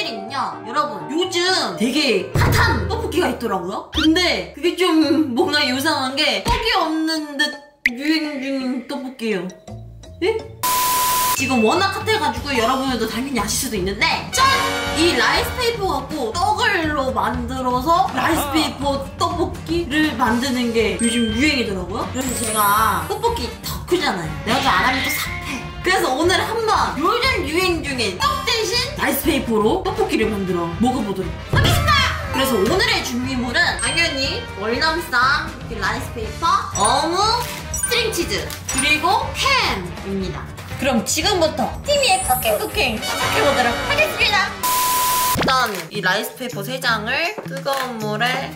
일은요, 여러분 요즘 되게 핫한 떡볶이가 있더라고요. 근데 그게 좀 뭔가 요상한 게 떡이 없는 듯 유행 중인 떡볶이에요. 예? 지금 워낙 핫해가지고 여러분들도 당연히 아실 수도 있는데 짠! 이 라이스페이퍼 갖고 떡을로 만들어서 라이스페이퍼 떡볶이를 만드는 게 요즘 유행이더라고요. 그래서 제가 떡볶이 덕후잖아요. 내가 좀 안 하면 또 삽해. 그래서 오늘 한번 요즘 유행 중인 떡 대신 라이스페이퍼로 떡볶이를 만들어 먹어보도록 하겠습니다. 그래서 오늘의 준비물은 당연히 월남쌈, 라이스페이퍼, 어묵, 스트링치즈, 그리고 햄입니다. 그럼 지금부터 티미의 쿠킹 시작해보도록 하겠습니다. 일단 이 라이스페이퍼 3장을 뜨거운 물에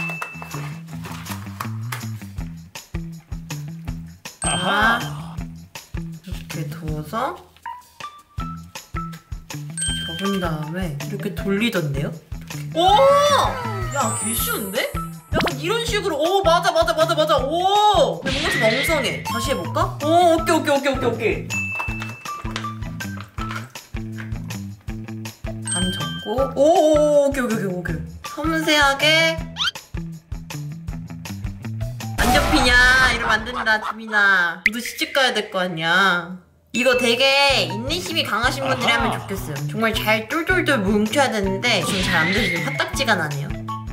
이렇게 두어서 접은 다음에 이렇게 돌리던데요? 오! 야, 개 쉬운데? 약간 이런 식으로. 오, 맞아. 오! 근데 뭔가 좀 엉성해. 다시 해볼까? 오, 오케이. 반 접고. 오, 오케이. 섬세하게. 안 접히냐? 이러면 안 된다, 주민아. 너도 시집 가야 될 거 아니야. 이거 되게 인내심이 강하신 분들이 하면 좋겠어요. 정말 잘 똘똘똘 뭉쳐야 되는데 지금 잘 안 돼서 지금 화딱지가 나네요.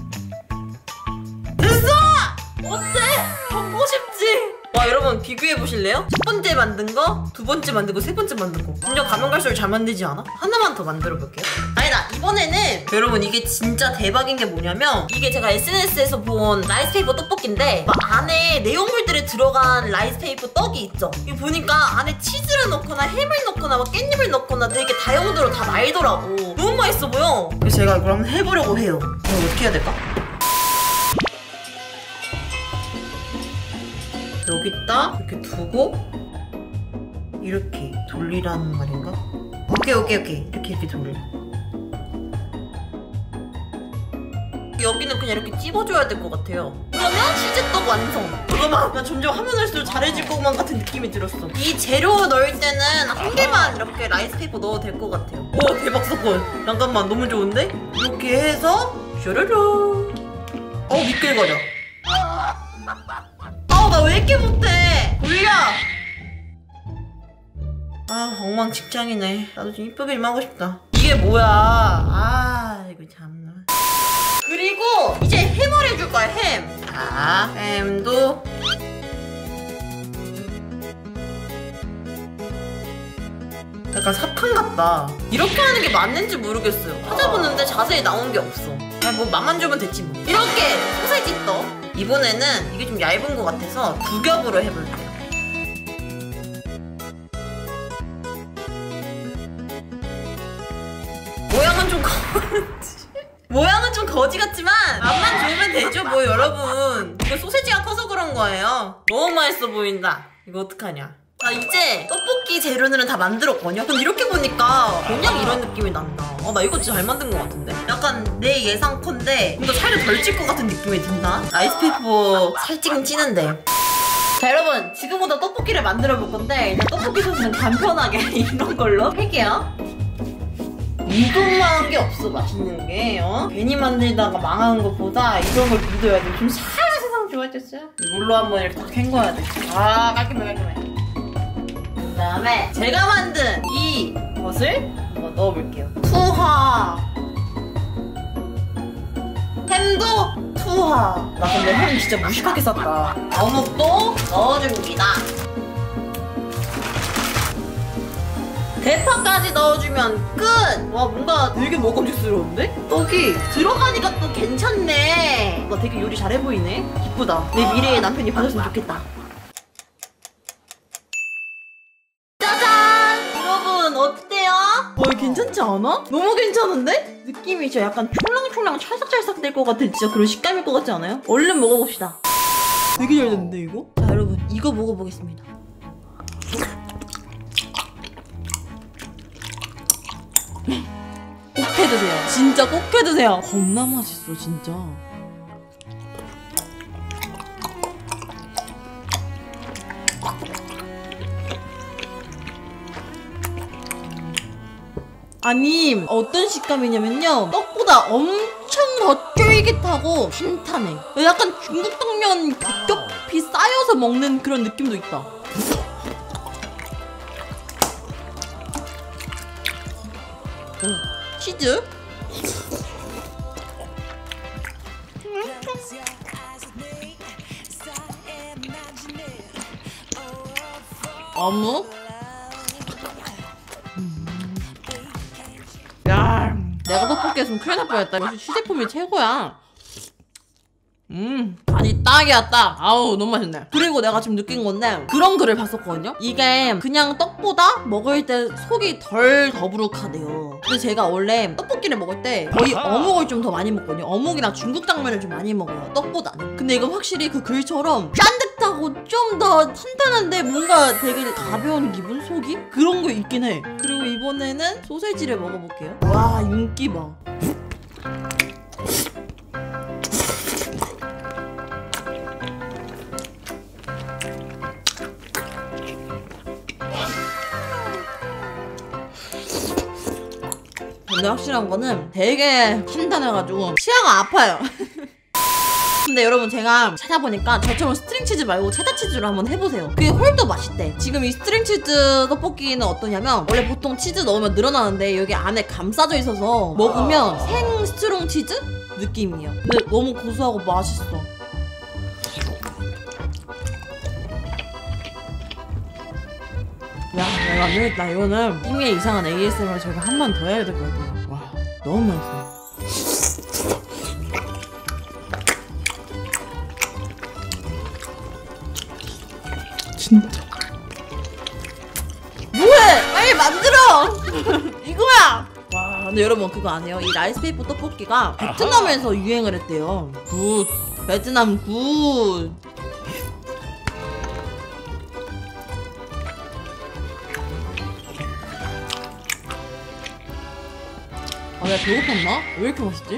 됐어! 어때? 먹고 싶지? 와, 여러분 비교해 보실래요? 첫 번째 만든 거, 두 번째 만든 거, 세 번째 만든 거. 점점 가면 갈수록 잘 만들지 않아? 하나만 더 만들어 볼게요. 아니다, 이번에는 여러분 이게 진짜 대박인 게 뭐냐면 이게 제가 SNS에서 본 라이스페이퍼 떡볶이인데 막 안에 내용물들이 들어간 라이스페이퍼 떡이 있죠. 이거 보니까 안에 치즈를 넣거나 햄을 넣거나 막 깻잎을 넣거나 되게 다용도로 다 말더라고. 너무 맛있어 보여. 그래서 제가 이걸 한번 해보려고 해요. 이거 어떻게 해야 될까? 여기다 이렇게 두고 이렇게 돌리라는 말인가? 오케이 이렇게 돌려. 여기는 그냥 이렇게 찝어줘야 될 것 같아요. 그러면 치즈떡 완성. 잠깐만, 난 점점 하면 할수록 잘해질 것만 같은 느낌이 들었어. 이 재료 넣을 때는 한 개만 이렇게 라이스페이퍼 넣어도 될 것 같아요. 오, 대박 사건. 잠깐만, 너무 좋은데? 이렇게 해서 슈르르. 미끌거려. 나 왜 이렇게 못해? 돌려! 엉망진창이네. 나도 좀 이쁘게 좀 하고 싶다. 이게 뭐야? 이거 참나. 그리고 이제 햄을 해줄 거야, 햄. 자, 햄도 약간 사탕 같다. 이렇게 하는 게 맞는지 모르겠어요. 찾아보는데 자세히 나온 게 없어. 뭐 맛만 주면 됐지 뭐. 이렇게 소세지 떡. 이번에는 이게 좀 얇은 것 같아서 두 겹으로 해볼게요. 모양은 좀 거지 같지만 맛만 좋으면 되죠 뭐 여러분. 이거 소세지가 커서 그런 거예요. 너무 맛있어 보인다. 이거 어떡하냐. 자, 이제 떡볶이 재료들은 다 만들었거든요. 근데 이렇게 보니까 그냥 이런 느낌이 난다. 나 이거 진짜 잘 만든 것 같은데? 약간 내 예상컨대 좀 더 살을 덜 찔 것 같은 느낌이 든다. 라이스페이퍼 살찌긴 찌는데. 자, 여러분 지금부터 떡볶이를 만들어 볼 건데 일단 떡볶이 소스는 간편하게 이런 걸로 할게요. 이것만한 게 없어, 맛있는 게. 괜히 만들다가 망하는 것보다 이런 걸 믿어야지. 좀 살아 세상 좋아졌어요. 이걸로 한번 이렇게 딱 헹궈야 돼. 깔끔해. 그 다음에 제가 만든 이것을 한번 넣어볼게요. 투하. 햄도 투하. 나 근데 햄 진짜 무식하게 쌌다. 어묵도 넣어줍니다. 대파까지 넣어주면 끝! 와, 뭔가 되게 먹음직스러운데? 떡이 들어가니까 또 괜찮네. 나 되게 요리 잘해 보이네. 기쁘다. 내 미래의 남편이 봐줬으면 좋겠다. 짜잔! 여러분 어때요? 괜찮지 않아? 너무 괜찮은데? 느낌이 진짜 약간 촐랑촐랑 찰싹찰싹 될 것 같은 진짜 그런 식감일 것 같지 않아요? 얼른 먹어봅시다. 되게 잘 됐는데 이거? 자, 여러분 이거 먹어보겠습니다. 꼭 해드세요. 진짜 꼭 해드세요. 겁나 맛있어 진짜. 아니 어떤 식감이냐면요, 떡보다 엄청 더 쫄깃하고 탄탄해. 약간 중국 당면 겹겹이 쌓여서 먹는 그런 느낌도 있다. 치즈? 어묵? 야, 내가 떡볶이 했으면 큰일 날 뻔했다. 역시 시제품이 최고야. 아니 딱이야 딱. 아우 너무 맛있네. 그리고 내가 지금 느낀 건데 그런 글을 봤었거든요. 이게 그냥 떡보다 먹을 때 속이 덜 더부룩하대요. 근데 제가 원래 떡볶이를 먹을 때 거의 어묵을 좀 더 많이 먹거든요. 어묵이나 중국 당면을 좀 많이 먹어요, 떡보다는. 근데 이건 확실히 그 글처럼 짠득하고 좀 더 탄탄한데 뭔가 되게 가벼운 기분? 속이? 그런 거 있긴 해. 그리고 이번에는 소세지를 먹어볼게요. 와 윤기 봐. 근데 확실한 거는 되게 탄탄해가지고 치아가 아파요. 근데 여러분 제가 찾아보니까 저처럼 스트링치즈 말고 체다치즈로 한번 해보세요. 그게 훨더 맛있대. 지금 이 스트링치즈 떡볶이는 어떠냐면 원래 보통 치즈 넣으면 늘어나는데 여기 안에 감싸져 있어서 먹으면 생 스트롱 치즈 느낌이에요. 근데 너무 고소하고 맛있어. 야, 내가 안 되겠다. 이거는 힘의 이상한 ASMR 저희가 한 번 더 해야 될 것 같아요. 와, 너무 맛있어. 진짜. 뭐해! 빨리 만들어! 이거야! 와, 근데 여러분 그거 아세요? 이 라이스페이퍼 떡볶이가 베트남에서 유행을 했대요. 굿! 베트남 굿! 아, 내가 배고팠나? 왜 이렇게 맛있지?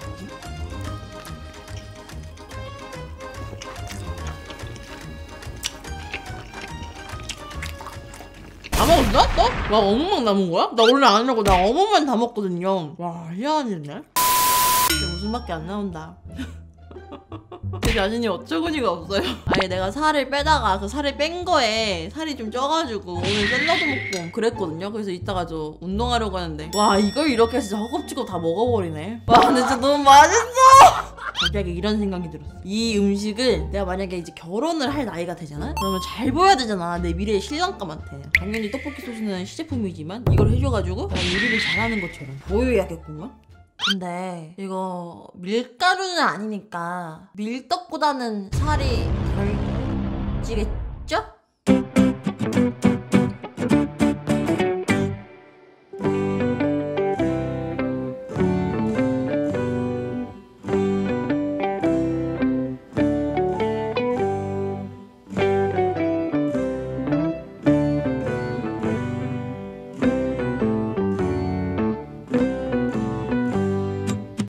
다 먹었어? 너? 와, 어묵만 남은 거야? 나 원래 안 하려고 나 어묵만 다 먹거든요. 와, 희한하네. 이제 웃음밖에 안 나온다. 제 자신이 어처구니가 없어요. 아니 내가 살을 빼다가 그 살을 뺀 거에 살이 좀 쪄가지고 오늘 샐러드 먹고 그랬거든요. 그래서 이따가 저 운동하려고 하는데 와 이걸 이렇게 진짜 허겁지겁 다 먹어버리네. 와 근데 진짜 너무 맛있어. 갑자기 이런 생각이 들었어. 이 음식을 내가 만약에 이제 결혼을 할 나이가 되잖아? 그러면 잘 보여야 되잖아, 내 미래의 신랑감한테. 당연히 떡볶이 소스는 시제품이지만 이걸 해줘가지고 내가 요리를 잘하는 것처럼 보여야겠구만. 근데 이거 밀가루는 아니니까 밀떡보다는 살이 덜 찌겠죠?